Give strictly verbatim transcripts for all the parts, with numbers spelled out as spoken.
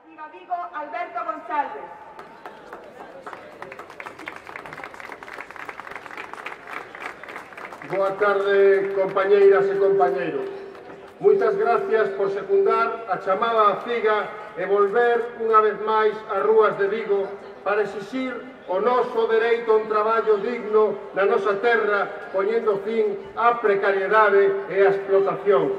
Viga Vigo, Alberto González. Boa tarde, compañeiras e compañeiros. Moitas gracias por secundar a chamada a Figa e volver unha vez máis ás rúas de Vigo para exixir o noso dereito a un traballo digno na nosa terra, poñendo fin á precariedade e á explotación.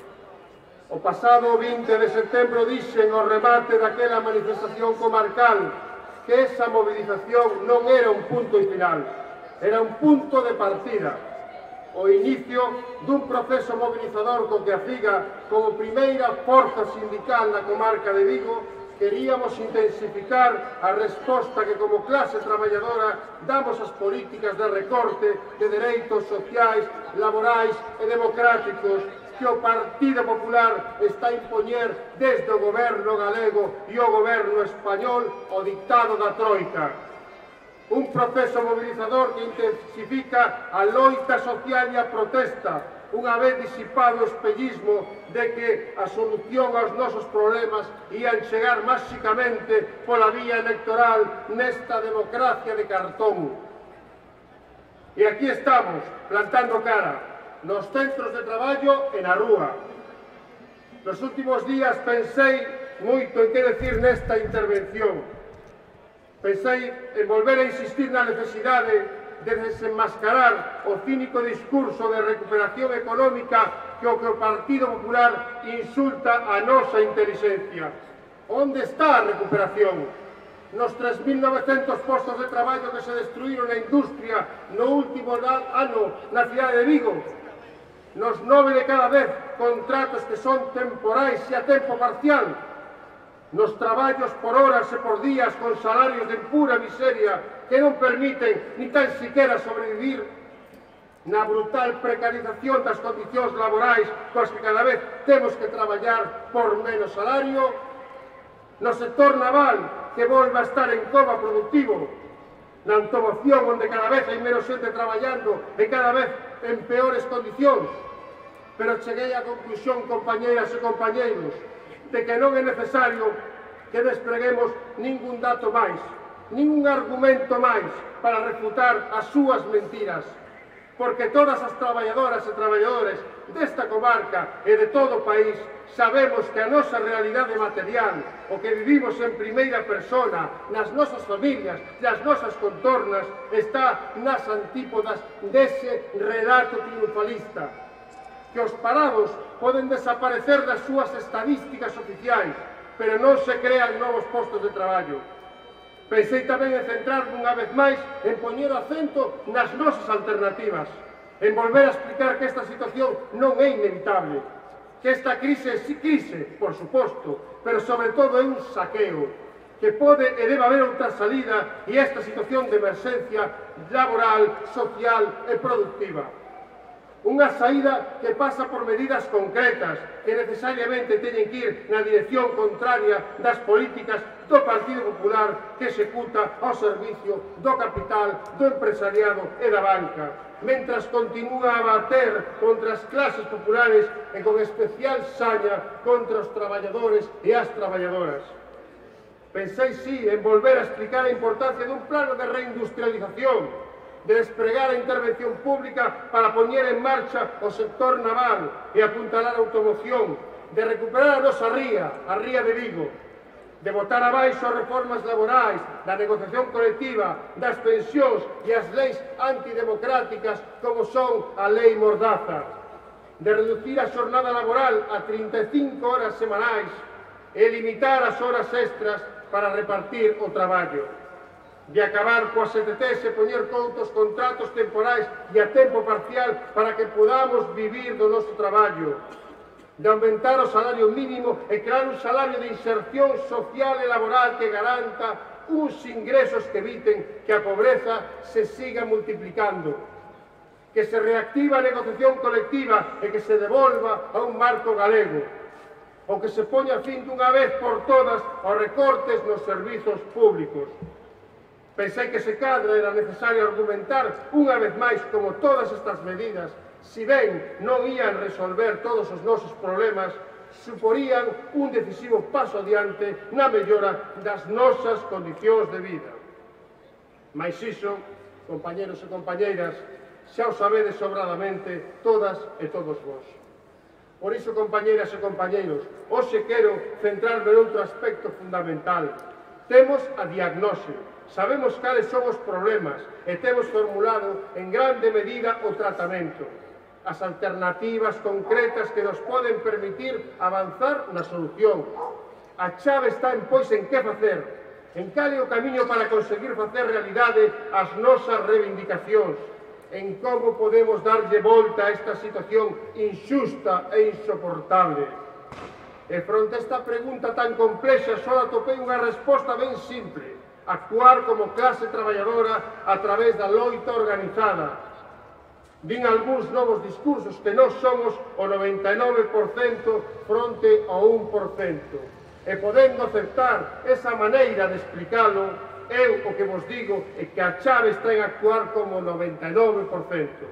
O pasado vinte de setembro dixen ao remate daquela manifestación comarcal que esa movilización non era un punto e final, era un punto de partida, o inicio dun proceso mobilizador co que a Figa, como primeira forza sindical na comarca de Vigo, queríamos intensificar a resposta que como clase traballadora damos ás políticas de recorte de dereitos sociais, laborais e democráticos que o Partido Popular está a impoñer desde o goberno galego e o goberno español o dictado da Troika. Un proceso mobilizador que intensifica a loita social e a protesta, unha vez disipado o espellismo de que a solución aos nosos problemas ían chegar máxicamente pola vía electoral nesta democracia de cartón. E aquí estamos, plantando cara, nos centros de traballo e na rúa. Nos últimos días pensei moito en que decir nesta intervención. Pensei en volver a insistir na necesidade de desenmascarar o cínico discurso de recuperación económica que o que o Partido Popular insulta a nosa intelixencia. Onde está a recuperación? Nos tres mil novecentos postos de traballo que se destruíron na industria no último ano na cidade de Vigo? Nos nove de cada dez contratos que son temporais e a tempo parcial? Nos traballos por horas e por días con salarios de pura miseria que non permiten ni tan siquiera sobrevivir, na brutal precarización das condicións laborais coas que cada vez temos que traballar por menos salario, no sector naval que volva a estar en coma productivo, na automoción onde cada vez hai menos xente traballando e cada vez en peores condicións. Pero cheguei á conclusión, compañeras e compañeiros, de que non é necesario que despleguemos ningún dato máis, ningún argumento máis para refutar as súas mentiras, porque todas as traballadoras e traballadores desta comarca e de todo o país sabemos que a nosa realidade material, o que vivimos en primeira persona, nas nosas familias e as nosas contornas, está nas antípodas dese relato triunfalista, que os parados poden desaparecer das súas estadísticas oficiais, pero non se crean novos postos de traballo. Pensei tamén en centrar unha vez máis en poñer o acento nas nosas alternativas, en volver a explicar que esta situación non é inevitable, que esta crise é crise, por suposto, pero sobre todo é un saqueo, que pode e debe haber outra salida e esta situación de emerxencia laboral, social e productiva. Unha saída que pasa por medidas concretas que necesariamente teñen que ir na dirección contraria das políticas do Partido Popular que executa ao servicio do capital, do empresariado e da banca, mentras continúa a bater contra as clases populares e con especial saña contra os traballadores e as traballadoras. Pensei, sí, en volver a explicar a importancia dun plano de reindustrialización, de despregar a intervención pública para poñer en marcha o sector naval e apuntalar a automoción, de recuperar a nosa ría, a ría de Vigo, de botar abaixo as reformas laborais, da negociación colectiva, das pensións e as leis antidemocráticas como son a lei Mordaza, de reducir a xornada laboral a trinta e cinco horas semanais e limitar as horas extras para repartir o traballo, de acabar coas E T Ts e poñer contos contratos temporais e a tempo parcial para que podamos vivir do noso traballo, de aumentar o salario mínimo e crear un salario de inserción social e laboral que garanta uns ingresos que eviten que a pobreza se siga multiplicando, que se reactiva a negociación colectiva e que se devolva a un marco galego, ou que se poña fin dunha vez por todas aos recortes nos servizos públicos. Pensei que se cadra era necesario argumentar unha vez máis como todas estas medidas, si ben non ían resolver todos os nosos problemas, suporían un decisivo paso adiante na mellora das nosas condicións de vida. Mais iso, compañeros e compañeiras, xa o sabedes sobradamente todas e todos vós. Por iso, compañeiras e compañeiros, hoxe quero centrarme noutro aspecto fundamental. Temos a diagnose, sabemos cales son os problemas e temos formulado en grande medida o tratamento, as alternativas concretas que nos poden permitir avanzar na solución. A chave está en, pois, en que facer, en cal é o camiño para conseguir facer realidade as nosas reivindicacións, en como podemos darlle volta a esta situación injusta e insoportable. E fronte a esta pregunta tan complexa só atopei unha resposta ben simple: actuar como clase traballadora a través da loita organizada. Din algúns novos discursos que nós somos o noventa e nove por cento fronte ao un por cento. E podendo aceptar esa maneira de explicalo, eu o que vos digo é que a chave está en actuar como noventa e nove por cento.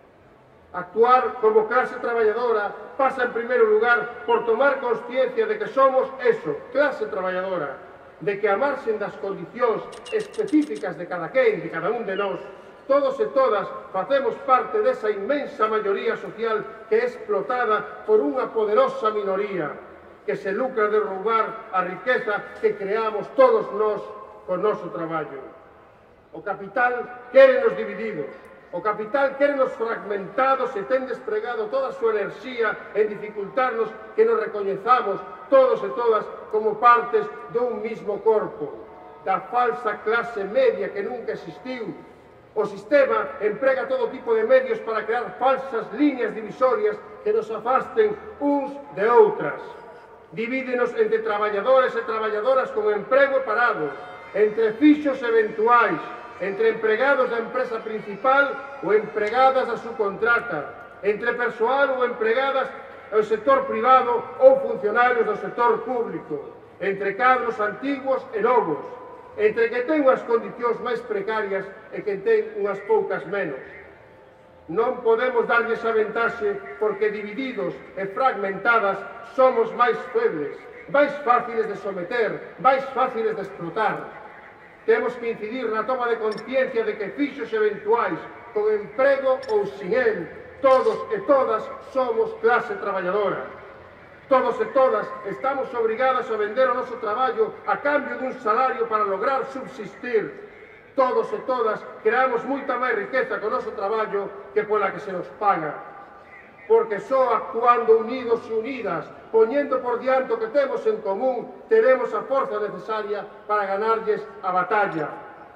Actuar como clase traballadora pasa en primeiro lugar por tomar consciencia de que somos eso, clase traballadora, de que a marxen das condicións específicas de cada quen, de cada un de nós, todos e todas facemos parte desa inmensa maioría social que é explotada por unha poderosa minoría que se lucra de roubar a riqueza que creamos todos nós con noso traballo. O capital quérenos divididos, o capital quérenos fragmentados e ten despregado toda a súa enerxía en dificultarnos que nos recoñezamos todos e todas como partes dun mismo corpo, da falsa clase media que nunca existiu. O sistema emprega todo tipo de medios para crear falsas líneas divisorias que nos afasten uns de outras. Divídenos entre traballadores e traballadoras con emprego parados, entre fixos eventuais, entre empregados da empresa principal ou empregadas da subcontrata, entre persoal ou empregadas do sector privado ou funcionarios do sector público, entre cadros antigos e novos, entre que ten unhas condicións máis precarias e que ten unhas poucas menos. Non podemos darlle esa ventaxe porque divididos e fragmentadas somos máis febles, máis fáciles de someter, máis fáciles de explotar. Temos que incidir na toma de conciencia de que fixos eventuais, con emprego ou sin el, todos e todas somos clase traballadora. Todos e todas estamos obrigadas a vender o noso traballo a cambio dun salario para lograr subsistir. Todos e todas creamos moita máis riqueza co noso traballo que pola que se nos paga. Porque só actuando unidos e unidas, poñendo por diante o que temos en común, teremos a forza necesaria para ganarlles a batalla.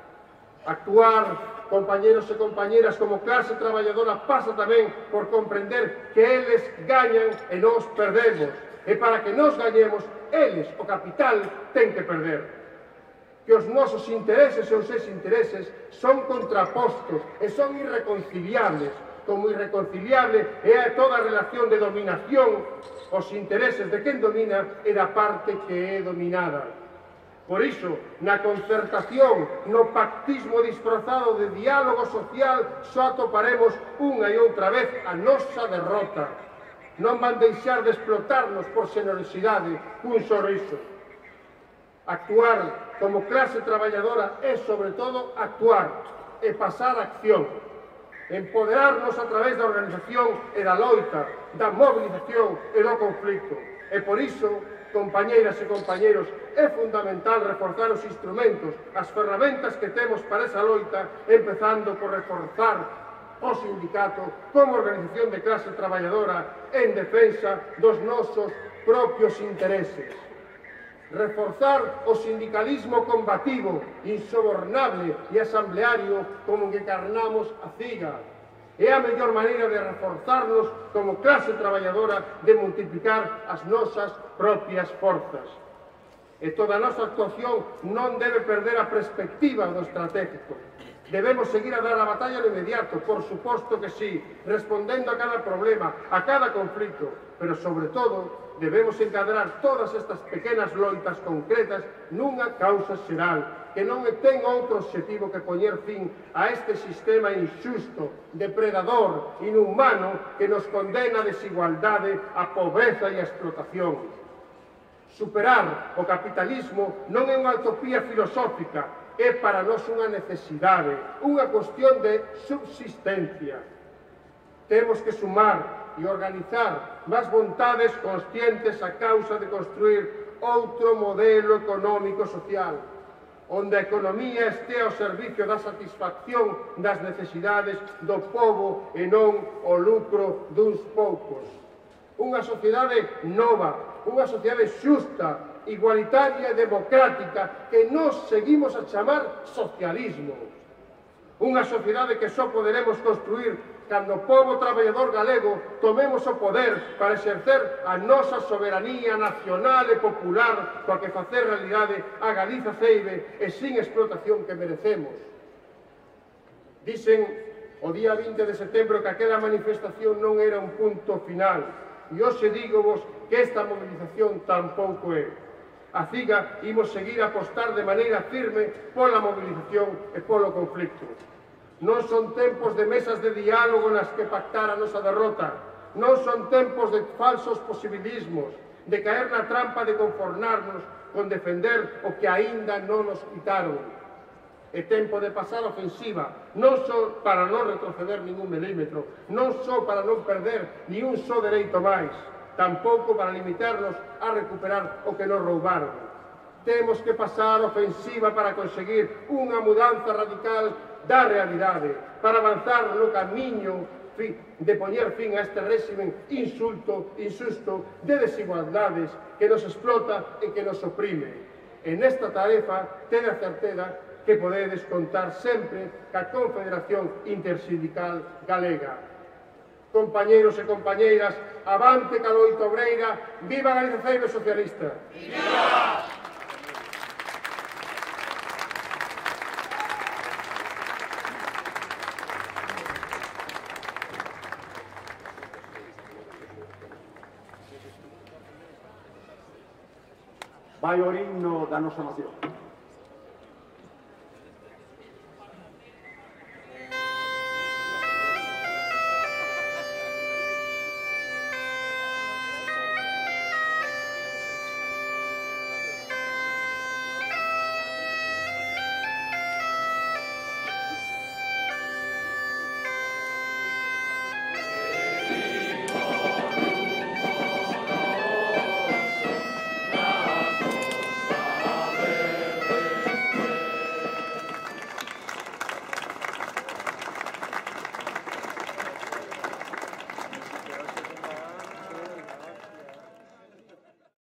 Actuar, compañeros e compañeras, como clase traballadora pasa tamén por comprender que eles gañan e nós perdemos. E para que nós gañemos, eles, o capital, ten que perder. Que os nosos intereses e os seus intereses son contrapostos e son irreconciliables, como irreconciliable é toda a relación de dominación, os intereses de quen domina e da parte que é dominada. Por iso, na concertación, no pactismo disfrazado de diálogo social, só atoparemos unha e outra vez a nosa derrota. Non van deixar de explotarnos por xenerosidade cun sorriso. Actuar como clase traballadora é, sobre todo, actuar e pasar a acción. Empoderarnos a través da organización e da loita, da movilización e do conflicto. E por iso, compañeiras e compañeiros, é fundamental reforzar os instrumentos, as ferramentas que temos para esa loita, empezando por reforzar o sindicato como organización de clase traballadora en defensa dos nosos propios intereses. Reforzar o sindicalismo combativo, insobornable e asambleario como que encarnamos a CIGA. É a mellor maneira de reforzarnos como clase traballadora, de multiplicar as nosas propias forzas. E toda a nosa actuación non debe perder a perspectiva do estratégico. Debemos seguir a dar a batalla no inmediato, por suposto que sí, respondendo a cada problema, a cada conflito, pero sobre todo debemos encadrar todas estas pequenas loitas concretas nunha causa xeral, que non ten outro obxectivo que poñer fin a este sistema injusto, depredador, inhumano, que nos condena a desigualdade, a pobreza e a explotación. Superar o capitalismo non é unha utopía filosófica, é para nós unha necesidade, unha cuestión de subsistencia. Temos que sumar e organizar máis vontades conscientes a causa de construir outro modelo económico social, onde a economía estea ao servicio da satisfacción das necesidades do pobo e non o lucro duns poucos. Unha sociedade nova, unha sociedade xusta, igualitaria e democrática que nos seguimos a chamar socialismo. Unha sociedade que só poderemos construir cando o pobo traballador galego tomemos o poder para exercer a nosa soberanía nacional e popular coa que facer realidade a Galiza ceibe e sin explotación que merecemos. Dicen o día vinte de setembro que aquela manifestación non era un punto final e hoxe dígovos que esta movilización tampouco é. A CIGA imos seguir a apostar de maneira firme pola movilización e polo conflicto. Non son tempos de mesas de diálogo nas que pactar a nosa derrota. Non son tempos de falsos posibilismos, de caer na trampa de conformarnos con defender o que aínda non nos quitaron. É tempo de pasar a ofensiva, non só para non retroceder ningún milímetro, non só para non perder ni un só dereito máis, tampouco para limitarnos a recuperar o que nos roubaron. Temos que pasar a ofensiva para conseguir unha mudanza radical da realidade, para avanzar no camiño de poñer fin a este réximen insulto, insusto, de desigualdades que nos explota e que nos oprime. En esta tarefa, tede a certeza que podedes contar sempre ca Confederación Intersindical Galega. Compañeiros e compañeiras, avante ca loita obreira, viva Galiza Ceibe Socialista! Viva! Vai o himno da nosa nación.